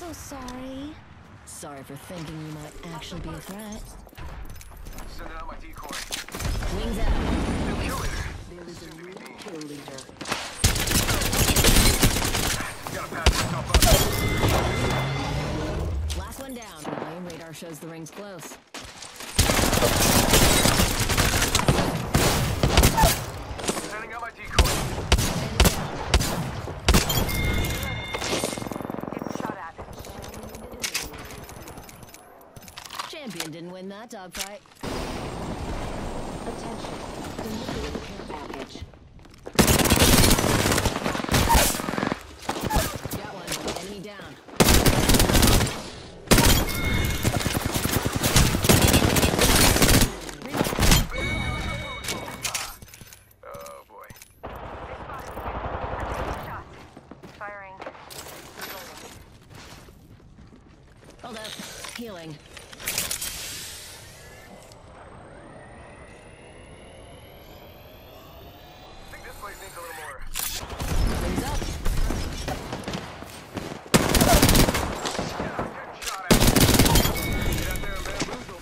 so sorry. Sorry for thinking you might actually be a threat. Sending out my decoy. Wings out. New kill leader. There is a new kill leader. Gotta patch myself up. Last one down. Volume radar shows the ring's close. Sending out my decoy. Champion didn't win that dogfight. Attention. Delivery care package. Got one. Enemy down. Oh boy. Firing. Hold up. Healing. I think this place needs a little more. Wings up. Yeah, I'm getting shot at. Get out there and bamboozle.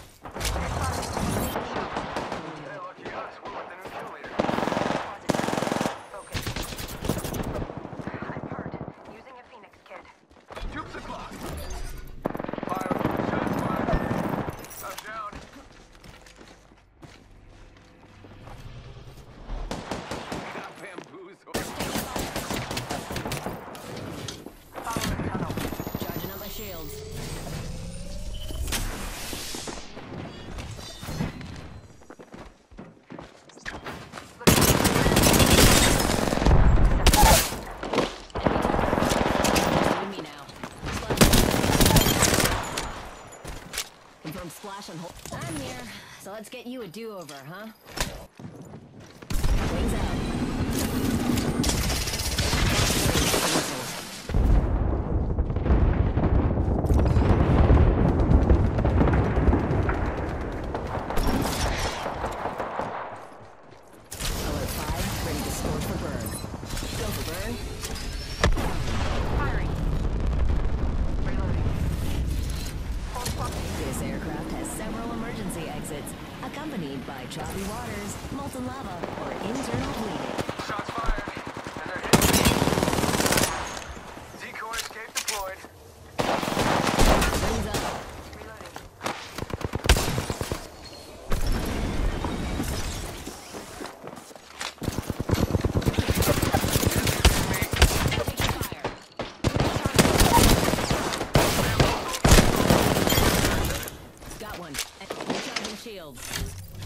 Hey, lucky us, we're with the new kill leader. Focus. I'm hurt. Using a Phoenix kit. Tubes o'clock. Fire. Shots fired. I'm down. Got bamboozled. Follow the tunnel. Charging up my shields. Leave me now. Confirm splash and hold. I'm here. So let's get you a do-over, huh? Wings out. Alert 5, ready to score for burn. Go for burn. Firing. Reloading. Hold focus. This aircraft has several emergency exits, accompanied by choppy waters, molten lava, or internal bleeding. Shots fired. And they're hitting. Decoy escape deployed. Wings up. Reloading. Taking fire. Got one. Recharging shields.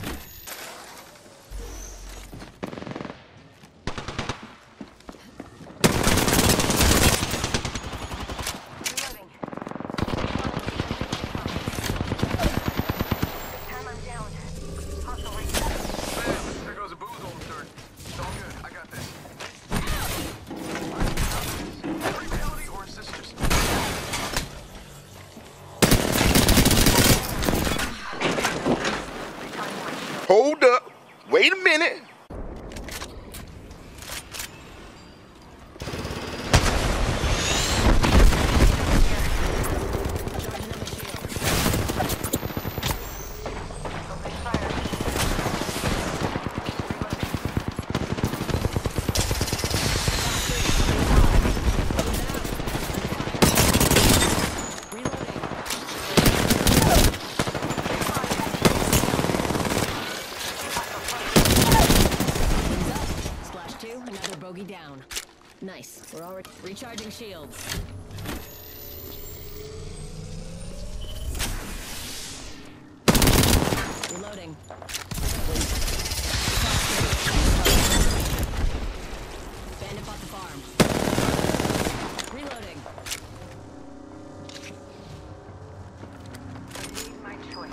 Reloading. This time I'm down. Hostile right. Bam! There goes a boozle on the third. It's all good. I got this. Reality or sisters? Hold up. Wait a minute. Charging up my shields. Open fire. Reloading. Wings up. Splash 2, another bogey down. Nice. We're already recharging shields. Reloading. Bandit bought the farm. Reloading. I made my choice.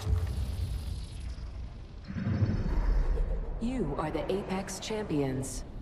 You are the Apex Champions.